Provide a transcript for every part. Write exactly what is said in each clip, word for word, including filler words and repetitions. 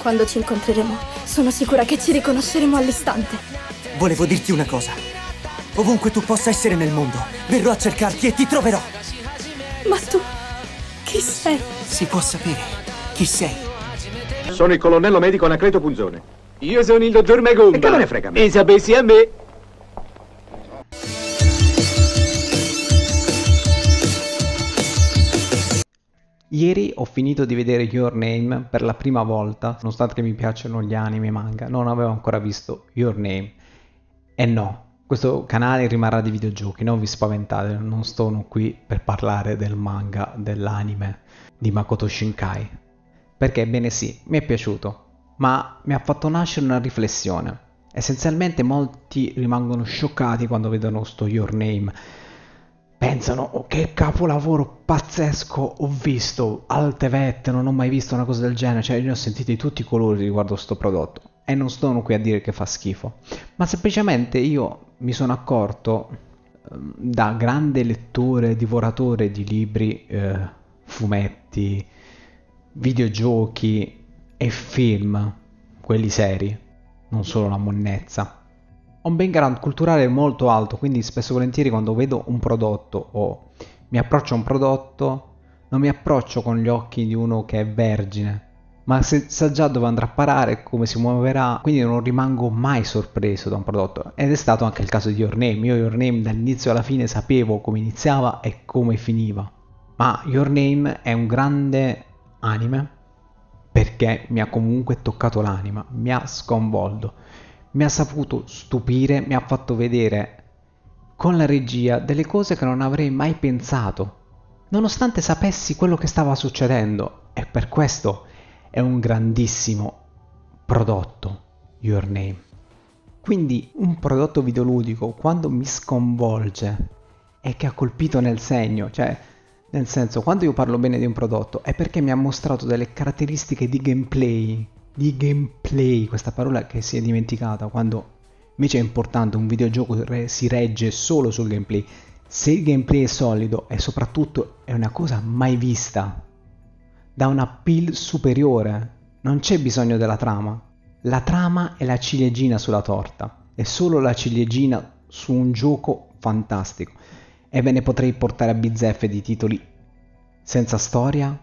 Quando ci incontreremo, sono sicura che ci riconosceremo all'istante. Volevo dirti una cosa. Ovunque tu possa essere nel mondo, verrò a cercarti e ti troverò. Ma tu, chi sei? Si può sapere chi sei. Sono il colonnello medico Anacleto Punzone. Io sono il dottor Megumba. E che me ne frega a me? E sapessi a me. Ieri ho finito di vedere Your Name per la prima volta, nonostante che mi piacciono gli anime e manga, non avevo ancora visto Your Name. E no, questo canale rimarrà di videogiochi, non vi spaventate, non sono qui per parlare del manga, dell'anime di Makoto Shinkai. Perché, ebbene sì, mi è piaciuto, ma mi ha fatto nascere una riflessione. Essenzialmente molti rimangono scioccati quando vedono sto Your Name. Pensano, oh, che capolavoro pazzesco ho visto, alte vette, non ho mai visto una cosa del genere, cioè io ne ho sentiti tutti i colori riguardo sto prodotto e non sono qui a dire che fa schifo, ma semplicemente io mi sono accorto, eh, da grande lettore, divoratore di libri, eh, fumetti, videogiochi e film, quelli seri, non solo la monnezza. Ho un background culturale molto alto, quindi spesso e volentieri quando vedo un prodotto o mi approccio a un prodotto, non mi approccio con gli occhi di uno che è vergine, ma se, sa già dove andrà a parare, come si muoverà, quindi non rimango mai sorpreso da un prodotto. Ed è stato anche il caso di Your Name. Io Your Name dall'inizio alla fine sapevo come iniziava e come finiva. Ma Your Name è un grande anime perché mi ha comunque toccato l'anima, mi ha sconvolto. Mi ha saputo stupire, mi ha fatto vedere con la regia delle cose che non avrei mai pensato, nonostante sapessi quello che stava succedendo, e per questo è un grandissimo prodotto, Your Name. Quindi un prodotto videoludico, quando mi sconvolge e che ha colpito nel segno, cioè nel senso, quando io parlo bene di un prodotto è perché mi ha mostrato delle caratteristiche di gameplay, di gameplay, questa parola che si è dimenticata, quando invece è importante, un videogioco re, si regge solo sul gameplay. Se il gameplay è solido e soprattutto è una cosa mai vista, da un appeal superiore, non c'è bisogno della trama. La trama è la ciliegina sulla torta, è solo la ciliegina su un gioco fantastico. E ve ne potrei portare a bizzeffe di titoli senza storia,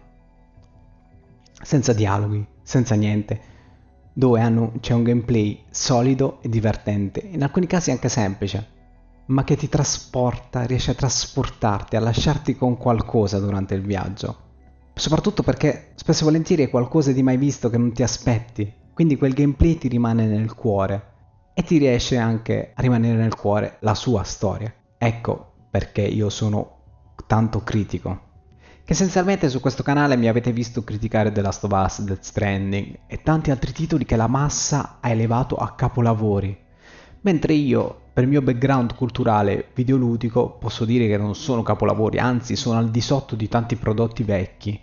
senza dialoghi, senza niente, dove hanno, c'è un gameplay solido e divertente, in alcuni casi anche semplice, ma che ti trasporta, riesce a trasportarti, a lasciarti con qualcosa durante il viaggio. Soprattutto perché spesso e volentieri è qualcosa di mai visto che non ti aspetti, quindi quel gameplay ti rimane nel cuore e ti riesce anche a rimanere nel cuore la sua storia. Ecco perché io sono tanto critico. Che essenzialmente su questo canale mi avete visto criticare The Last of Us, Death Stranding e tanti altri titoli che la massa ha elevato a capolavori, mentre io, per il mio background culturale videoludico, posso dire che non sono capolavori, anzi sono al di sotto di tanti prodotti vecchi.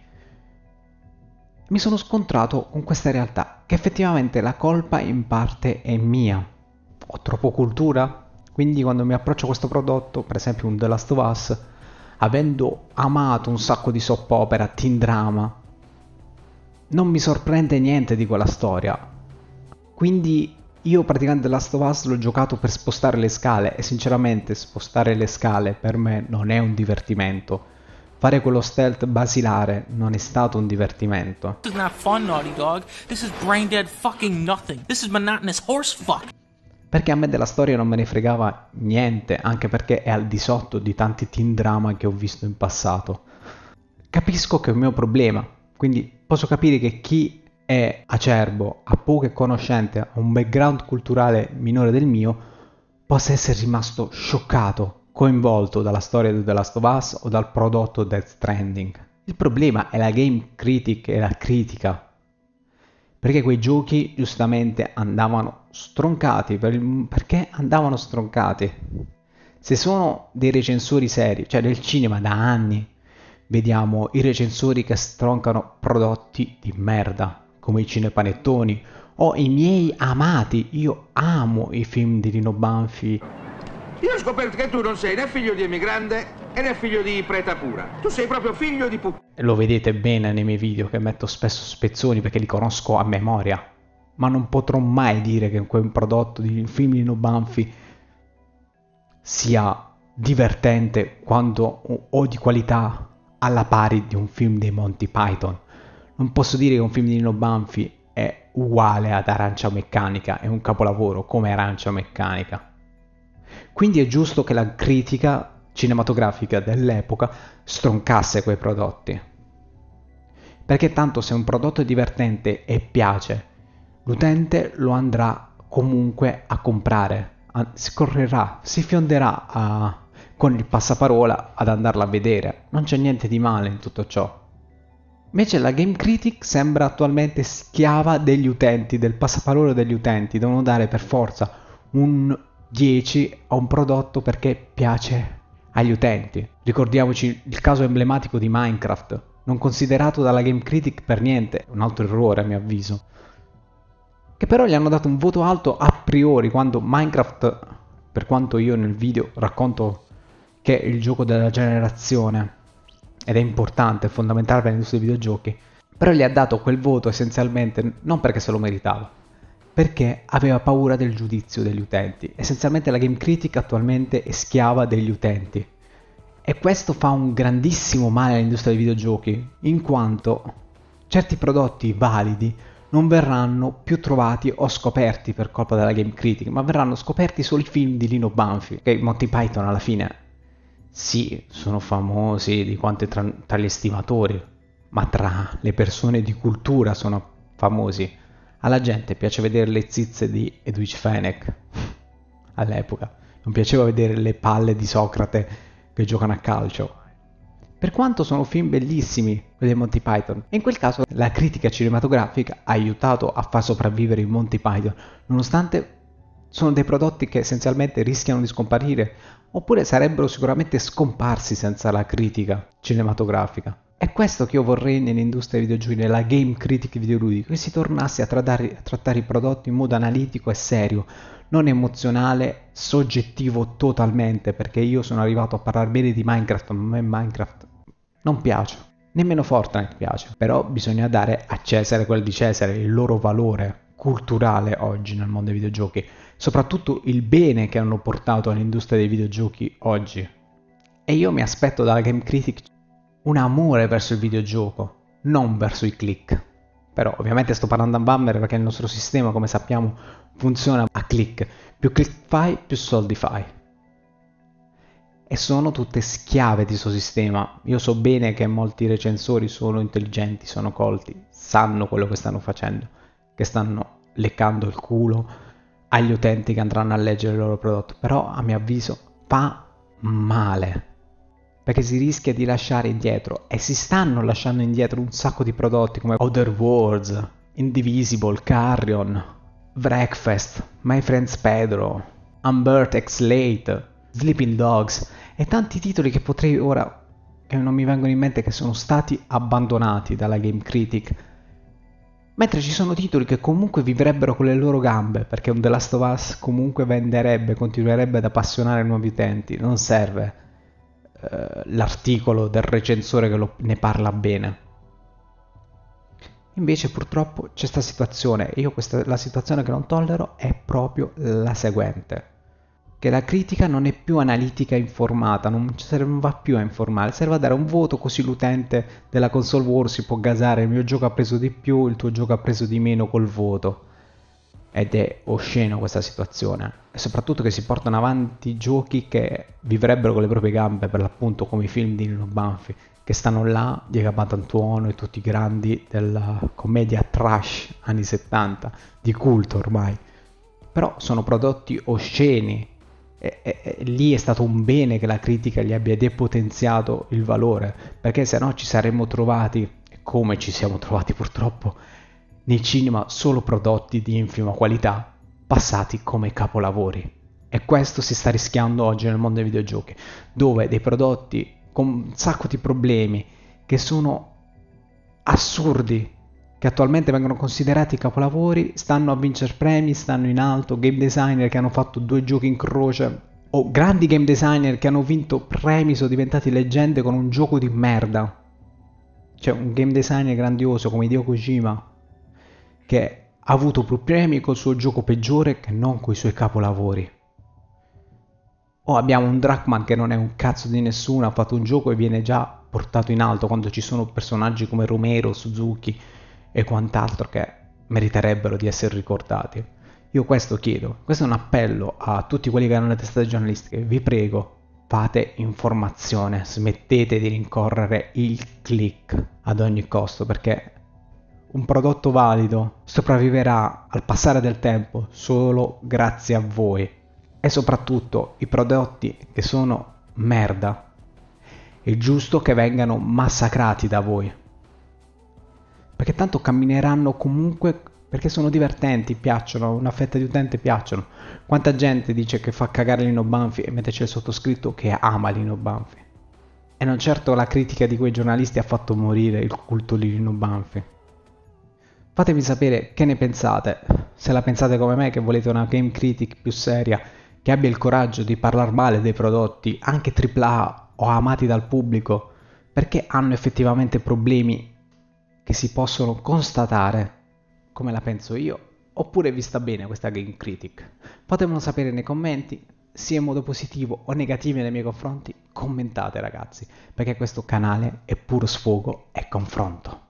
Mi sono scontrato con questa realtà, che effettivamente la colpa in parte è mia. Ho troppo cultura? Quindi quando mi approccio a questo prodotto, per esempio un The Last of Us, avendo amato un sacco di soap opera, teen drama, non mi sorprende niente di quella storia. Quindi io praticamente The Last of Us l'ho giocato per spostare le scale e sinceramente spostare le scale per me non è un divertimento. Fare quello stealth basilare non è stato un divertimento. This is not fun, Naughty Dog. This is brain dead fucking nothing. This is monotonous horse fuck. Perché a me della storia non me ne fregava niente, anche perché è al di sotto di tanti teen drama che ho visto in passato. Capisco che è un mio problema, quindi posso capire che chi è acerbo, ha poche conoscenze, ha un background culturale minore del mio, possa essere rimasto scioccato, coinvolto dalla storia di The Last of Us o dal prodotto Death Stranding. Il problema è la game critic e la critica. Perché quei giochi giustamente andavano stroncati, per il, perché andavano stroncati. Se sono dei recensori seri, cioè del cinema da anni, vediamo i recensori che stroncano prodotti di merda, come i cinepanettoni, o i miei amati, io amo i film di Nino Banfi. Io ho scoperto che tu non sei né figlio di emigrante ed è figlio di preta pura. Tu sei proprio figlio di pu... Lo vedete bene nei miei video che metto spesso spezzoni perché li conosco a memoria, ma non potrò mai dire che quel prodotto di un film di Nino Banfi sia divertente quando o di qualità alla pari di un film dei Monty Python. Non posso dire che un film di Nino Banfi è uguale ad Arancia Meccanica, è un capolavoro come Arancia Meccanica. Quindi è giusto che la critica cinematografica dell'epoca stroncasse quei prodotti. Perché tanto se un prodotto è divertente e piace, l'utente lo andrà comunque a comprare, si correrà, si fionderà a, con il passaparola ad andarla a vedere. Non c'è niente di male in tutto ciò. Invece la Game Critic sembra attualmente schiava degli utenti, del passaparola degli utenti. Devono dare per forza un dieci a un prodotto perché piace agli utenti. Ricordiamoci il caso emblematico di Minecraft, non considerato dalla Game Critic per niente, un altro errore a mio avviso, che però gli hanno dato un voto alto a priori, quando Minecraft, per quanto io nel video racconto che è il gioco della generazione ed è importante, è fondamentale per l'industria dei videogiochi, però gli ha dato quel voto essenzialmente non perché se lo meritava, perché aveva paura del giudizio degli utenti. Essenzialmente la Game Critic attualmente è schiava degli utenti. E questo fa un grandissimo male all'industria dei videogiochi, in quanto certi prodotti validi non verranno più trovati o scoperti per colpa della Game Critic, ma verranno scoperti solo i film di Nino Banfi, che Monty Python alla fine, sì, sono famosi di quanto tra, tra gli estimatori, ma tra le persone di cultura sono famosi. Alla gente piace vedere le zizze di Edwige Fenech all'epoca, non piaceva vedere le palle di Socrate che giocano a calcio. Per quanto sono film bellissimi quelli di Monty Python, e in quel caso la critica cinematografica ha aiutato a far sopravvivere i Monty Python, nonostante sono dei prodotti che essenzialmente rischiano di scomparire, oppure sarebbero sicuramente scomparsi senza la critica cinematografica. È questo che io vorrei nell'industria dei videogiochi, nella Game Critic videoludica, che si tornasse a trattare, a trattare i prodotti in modo analitico e serio, non emozionale, soggettivo totalmente, perché io sono arrivato a parlare bene di Minecraft, ma a me Minecraft non piace, nemmeno Fortnite piace, però bisogna dare a Cesare quel di Cesare, il loro valore culturale oggi nel mondo dei videogiochi, soprattutto il bene che hanno portato all'industria dei videogiochi oggi. E io mi aspetto dalla Game Critic un amore verso il videogioco, non verso i click. Però ovviamente sto parlando a Bummer perché il nostro sistema, come sappiamo, funziona a click. Più click fai, più soldi fai. E sono tutte schiave di questo sistema. Io so bene che molti recensori sono intelligenti, sono colti, sanno quello che stanno facendo, che stanno leccando il culo agli utenti che andranno a leggere il loro prodotto. Però a mio avviso fa male, perché si rischia di lasciare indietro, e si stanno lasciando indietro un sacco di prodotti come Other Worlds, Indivisible, Carrion, Breakfast, My Friends Pedro, Unburned X Late, Sleeping Dogs e tanti titoli che potrei ora, che non mi vengono in mente, che sono stati abbandonati dalla Game Critic, mentre ci sono titoli che comunque vivrebbero con le loro gambe, perché un The Last of Us comunque venderebbe, continuerebbe ad appassionare nuovi utenti. Non serve l'articolo del recensore che lo, ne parla bene. Invece purtroppo c'è questa situazione, e io questa, la situazione che non tollero è proprio la seguente, che la critica non è più analitica e informata, non, non va più a informare, serve a dare un voto, così l'utente della console war si può gasare: il mio gioco ha preso di più, il tuo gioco ha preso di meno col voto. Ed è osceno questa situazione, e soprattutto che si portano avanti giochi che vivrebbero con le proprie gambe, per l'appunto come i film di Nino Banfi, che stanno là, Diego Abantuono e tutti i grandi della commedia trash anni settanta, di culto ormai. Però sono prodotti osceni, e, e, e lì è stato un bene che la critica gli abbia depotenziato il valore, perché se no ci saremmo trovati, come ci siamo trovati purtroppo, nei cinema solo prodotti di infima qualità, passati come capolavori. E questo si sta rischiando oggi nel mondo dei videogiochi, dove dei prodotti con un sacco di problemi, che sono assurdi, che attualmente vengono considerati capolavori, stanno a vincere premi, stanno in alto, game designer che hanno fatto due giochi in croce, o grandi game designer che hanno vinto premi, sono diventati leggende con un gioco di merda. C'è un game designer grandioso come Hideo Kojima che ha avuto più premi col suo gioco peggiore che non coi suoi capolavori. O abbiamo un Druckmann che non è un cazzo di nessuno, ha fatto un gioco e viene già portato in alto quando ci sono personaggi come Romero, Suzuki e quant'altro che meriterebbero di essere ricordati. Io questo chiedo, questo è un appello a tutti quelli che hanno le testate giornalistiche, vi prego, fate informazione, smettete di rincorrere il click ad ogni costo, perché un prodotto valido sopravviverà al passare del tempo solo grazie a voi. E soprattutto i prodotti che sono merda è giusto che vengano massacrati da voi, perché tanto cammineranno comunque, perché sono divertenti, piacciono, una fetta di utente piacciono. Quanta gente dice che fa cagare Lino Banfi e mette c'è il sottoscritto che ama Lino Banfi, e non certo la critica di quei giornalisti ha fatto morire il culto di Lino Banfi. Fatemi sapere che ne pensate, se la pensate come me che volete una game critic più seria, che abbia il coraggio di parlare male dei prodotti, anche tripla A o amati dal pubblico, perché hanno effettivamente problemi che si possono constatare, come la penso io, oppure vi sta bene questa game critic. Fatemelo sapere nei commenti, sia in modo positivo o negativo nei miei confronti, commentate ragazzi, perché questo canale è puro sfogo e confronto.